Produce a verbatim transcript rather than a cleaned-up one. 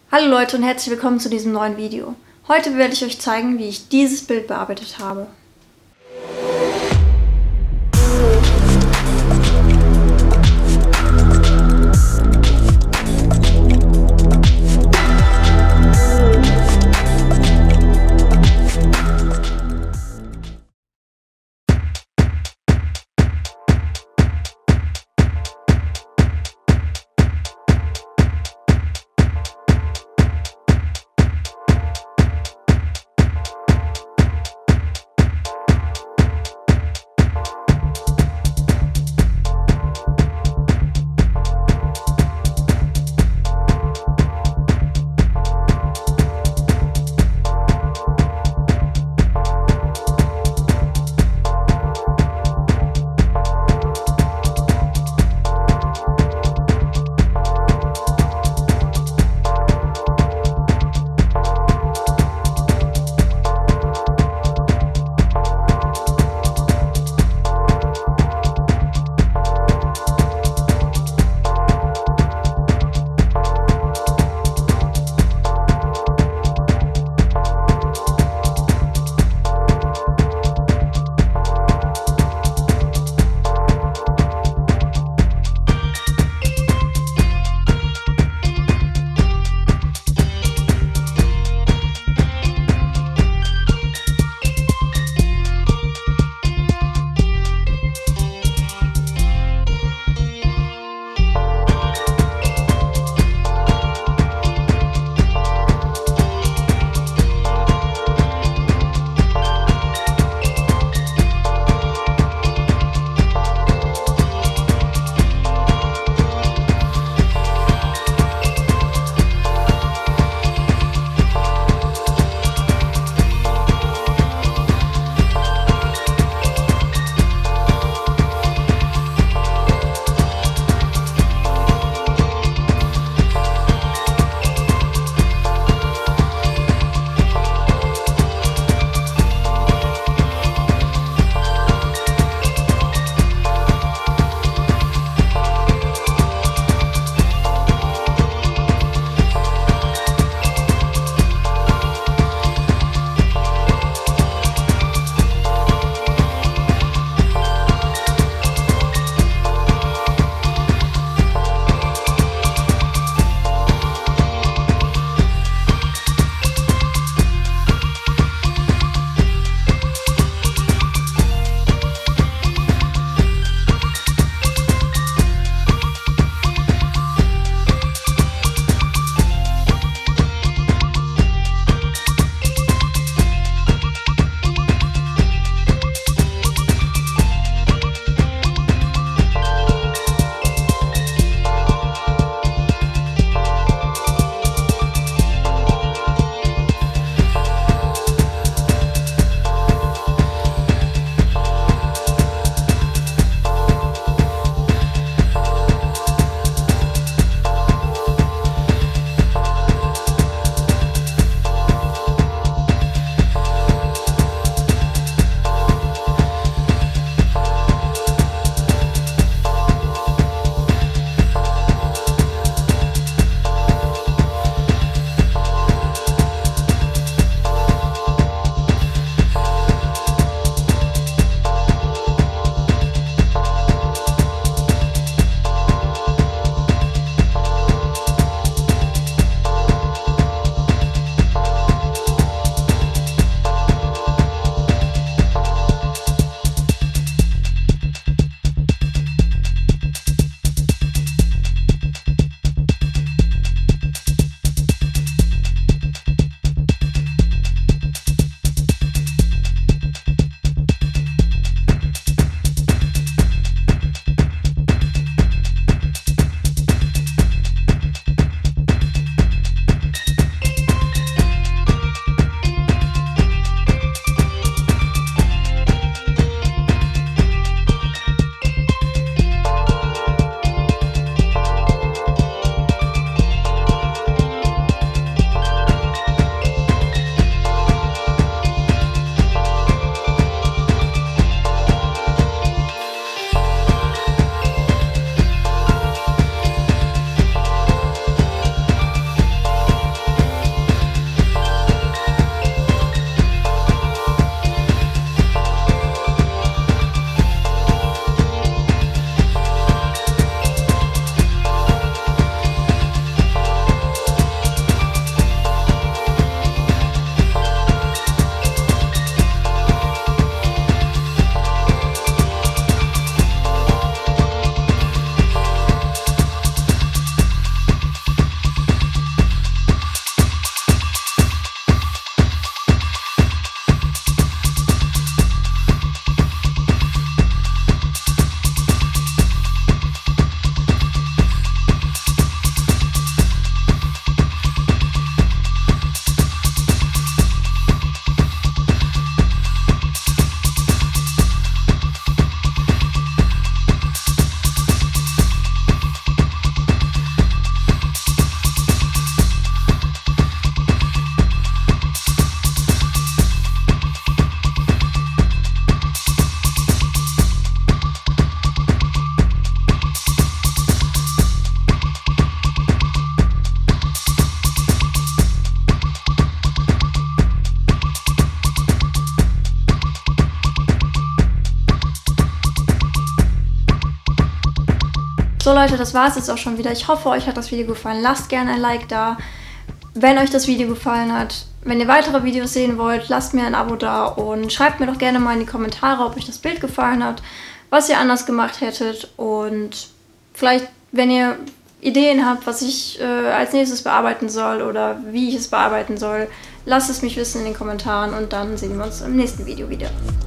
Hallo Leute und herzlich willkommen zu diesem neuen Video. Heute werde ich euch zeigen, wie ich dieses Bild bearbeitet habe. So Leute, das war es jetzt auch schon wieder. Ich hoffe, euch hat das Video gefallen. Lasst gerne ein Like da, wenn euch das Video gefallen hat. Wenn ihr weitere Videos sehen wollt, lasst mir ein Abo da und schreibt mir doch gerne mal in die Kommentare, ob euch das Bild gefallen hat, was ihr anders gemacht hättet und vielleicht, wenn ihr Ideen habt, was ich äh, als nächstes bearbeiten soll oder wie ich es bearbeiten soll, lasst es mich wissen in den Kommentaren und dann sehen wir uns im nächsten Video wieder.